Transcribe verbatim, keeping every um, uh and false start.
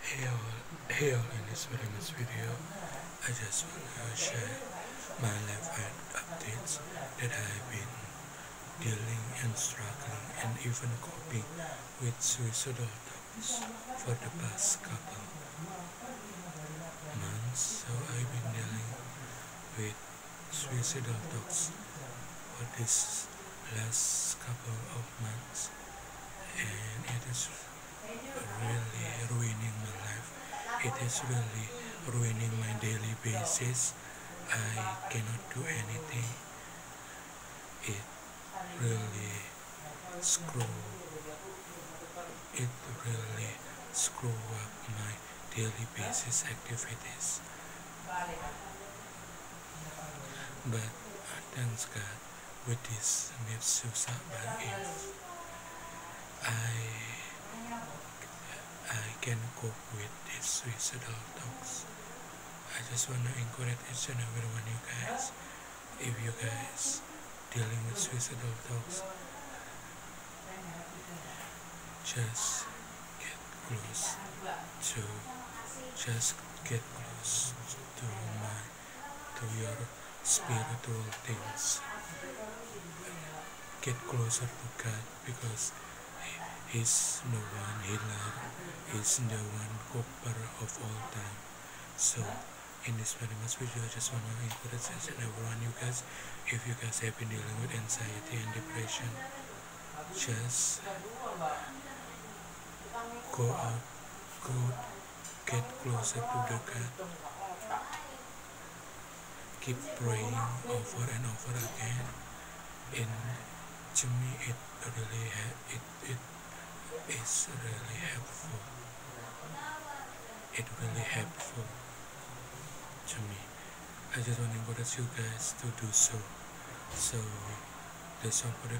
Hey all, hey all, in this very much video, I just want to share my life and updates that I've been dealing and struggling and even coping with suicidal thoughts for the past couple months. So I've been dealing with suicidal thoughts for this last couple of months, and it is really ruining my life. It is really ruining my daily basis. I cannot do anything. It really screw it really screw up my daily basis activities. But thanks God, with this Nisfu Syaban Eve, I I can cope with these suicidal thoughts. I just want to encourage each and every one of you guys. If you guys dealing with suicidal thoughts, just get close to just get close to my to your spiritual things. Get closer to God, because He's the one healer, He's the one cooper of all time. So in this very much video, I just want to encourage each and every one you guys, if you guys have been dealing with anxiety and depression, just go out, go get closer to the God. Keep praying over and over again. In to me, it really ha- it it is really helpful. It really helpful to me. I just want to encourage you guys to do so. So that's all for the